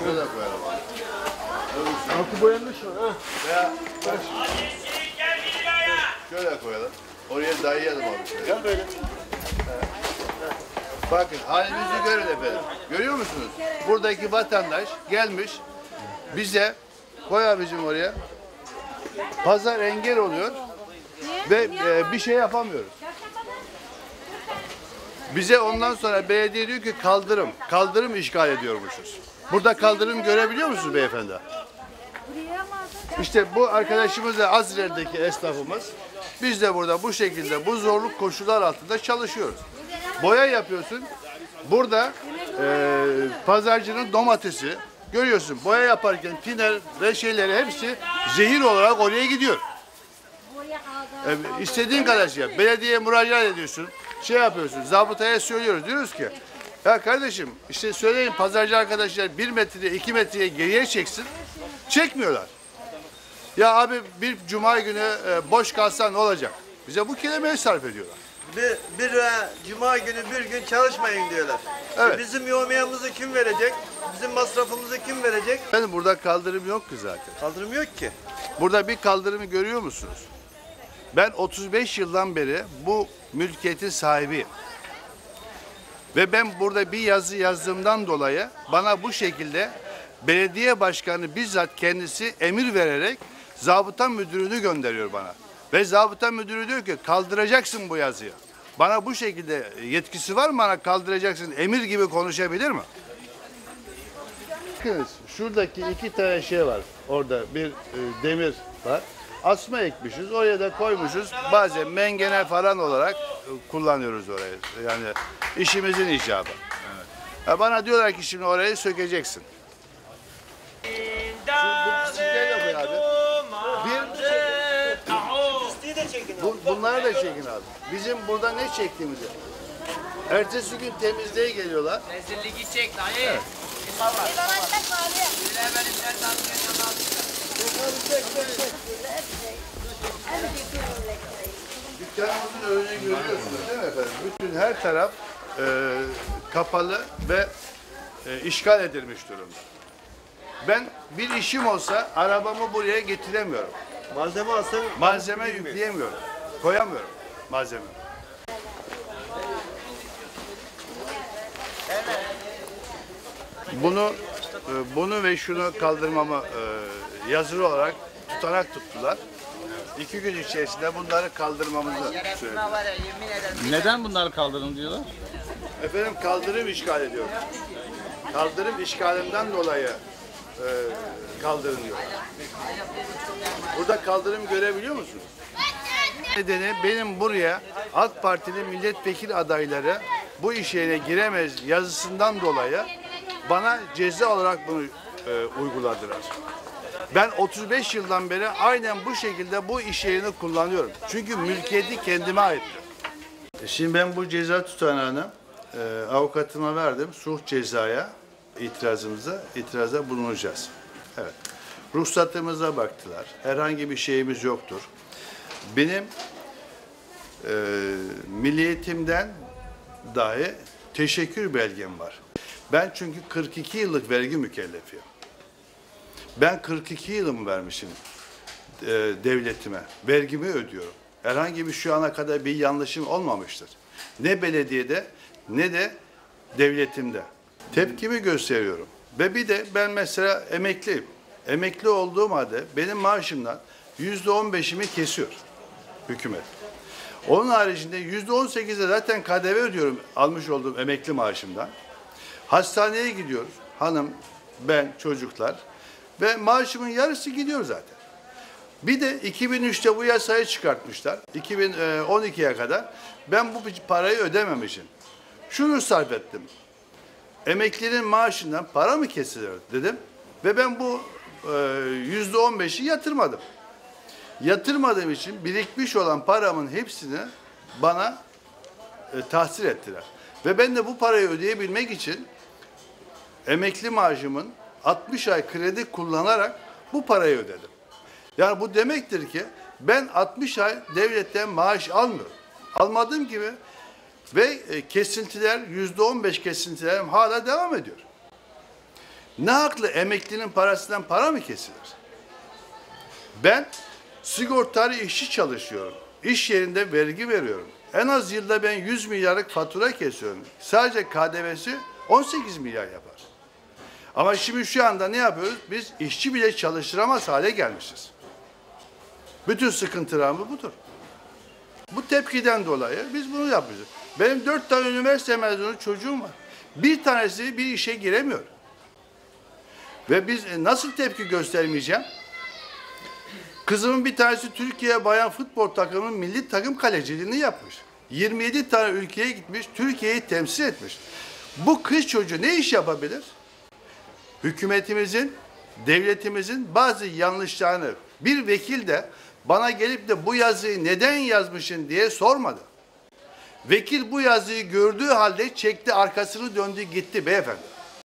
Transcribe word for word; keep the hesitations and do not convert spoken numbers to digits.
Şöyle koyalım. Altı boyanmış var ha. Veya şöyle koyalım. Oraya dayayalım abi şöyle. Gel böyle. Bakın halimizi görün efendim. Görüyor musunuz? Buradaki vatandaş gelmiş bize, koy abicim oraya. Pazar engel oluyor ve e, bir şey yapamıyoruz. Bize ondan sonra belediye diyor ki kaldırım, kaldırım işgal ediyormuşuz. Burada kaldırım görebiliyor musunuz beyefendi? İşte bu arkadaşımız da Azrel'deki esnafımız. Biz de burada bu şekilde bu zorluk koşullar altında çalışıyoruz. Boya yapıyorsun. Burada e, pazarcının domatesi görüyorsun. Boya yaparken tiner ve şeyleri hepsi zehir olarak oraya gidiyor. E, istediğin kadar şey yap. Belediyeye müracaat ediyorsun. Şey yapıyorsun. Zabıtaya söylüyoruz. Diyoruz ki ya kardeşim işte söyleyin pazarcı arkadaşlar bir metre iki metreye geriye çeksin. Çekmiyorlar. Ya abi bir cuma günü e, boş kalsa ne olacak? Bize bu kelimeyi sarf ediyorlar. Bir, bir e, cuma günü bir gün çalışmayın diyorlar. Evet. E, bizim yevmiyemizi kim verecek? Bizim masrafımızı kim verecek? Efendim burada kaldırım yok ki zaten. Kaldırım yok ki. Burada bir kaldırımı görüyor musunuz? Ben otuz beş yıldan beri bu mülkiyetin sahibiyim. Ve ben burada bir yazı yazdığımdan dolayı bana bu şekilde belediye başkanı bizzat kendisi emir vererek zabıta müdürünü gönderiyor bana. Ve zabıta müdürü diyor ki kaldıracaksın bu yazıyı. Bana bu şekilde yetkisi var mı, bana kaldıracaksın emir gibi konuşabilir mi? Bakınız şuradaki iki tane şey var. Orada bir e, demir var. Asma ekmişiz. Oraya da koymuşuz. Bazen mengene falan olarak e, kullanıyoruz orayı. Yani işimizin icabı. Evet. Ya bana diyorlar ki şimdi orayı sökeceksin. Şu, bu çizgileri de koy abi. Bir, bu, bunları da çekin abi. Bizim burada ne çektiğimizi. Ertesi gün temizliğe geliyorlar. Rezilliği çek dayı. Evet. Dükkanımızın önünü görüyorsunuz değil mi efendim? Bütün her taraf e, kapalı ve e, işgal edilmiş durumda. Ben bir işim olsa arabamı buraya getiremiyorum. Malzeme alsan Malzeme yükleyemiyorum. Koyamıyorum malzeme. Bunu e, bunu ve şunu kaldırmamı e, yazılı olarak tutanak tuttular. İki gün içerisinde bunları kaldırmamızı söylediler. Neden bunları kaldırın diyorlar? Efendim kaldırım işgal ediyor. Kaldırım işgalinden dolayı e, kaldırın diyorlar. Burada kaldırım görebiliyor musunuz? Nedeni benim buraya AK Parti'nin milletvekili adayları bu iş yerine giremez yazısından dolayı bana ceza olarak bunu e, uyguladılar. Ben otuz beş yıldan beri aynen bu şekilde bu iş yerini kullanıyorum. Çünkü mülkiyeti kendime aittir. Şimdi ben bu ceza tutanağını e, avukatıma verdim. Sulh cezaya itirazımıza, itiraza bulunacağız. Evet. Ruhsatımıza baktılar. Herhangi bir şeyimiz yoktur. Benim e, milliyetimden dahi teşekkür belgem var. Ben çünkü kırk iki yıllık vergi mükellefiyim. Ben kırk iki yılımı vermişim e, devletime. Vergimi ödüyorum. Herhangi bir şu ana kadar bir yanlışım olmamıştır. Ne belediyede ne de devletimde. Tepkimi gösteriyorum. Ve bir de ben mesela emekliyim. Emekli olduğum halde benim maaşımdan yüzde on beşimi kesiyor hükümet. Onun haricinde yüzde on sekize zaten K D V ödüyorum almış olduğum emekli maaşımdan. Hastaneye gidiyoruz. Hanım, ben, çocuklar ve maaşımın yarısı gidiyor zaten. Bir de iki bin üçte bu yasayı çıkartmışlar. iki bin on ikiye kadar ben bu parayı ödememişim. Şunu sarf ettim. Emeklinin maaşından para mı kesilir dedim ve ben bu yüzde on beşi yatırmadım. Yatırmadığım için birikmiş olan paramın hepsini bana e, tahsil ettiler. Ve ben de bu parayı ödeyebilmek için emekli maaşımın altmış ay kredi kullanarak bu parayı ödedim. Yani bu demektir ki ben altmış ay devletten maaş almıyorum. Almadığım gibi ve e, kesintiler yüzde on beş kesintilerim hala devam ediyor. Ne haklı emeklinin parasından para mı kesilir? Ben sigortalı işçi çalışıyorum. İş yerinde vergi veriyorum. En az yılda ben yüz milyarlık fatura kesiyorum. Sadece K D V'si on sekiz milyar yapar. Ama şimdi şu anda ne yapıyoruz? Biz işçi bile çalıştıramaz hale gelmişiz. Bütün sıkıntılarımız budur. Bu tepkiden dolayı biz bunu yapıyoruz. Benim dört tane üniversite mezunu çocuğum var. Bir tanesi bir işe giremiyor. Ve biz nasıl tepki göstermeyeceğim? Kızımın bir tanesi Türkiye Bayan Futbol takımının milli takım kaleciliğini yapmış. yirmi yedi tane ülkeye gitmiş, Türkiye'yi temsil etmiş. Bu kız çocuğu ne iş yapabilir? Hükümetimizin, devletimizin bazı yanlışlarını bir vekil de bana gelip de bu yazıyı neden yazmışsın diye sormadı. Vekil bu yazıyı gördüğü halde çekti, arkasını döndü gitti beyefendi.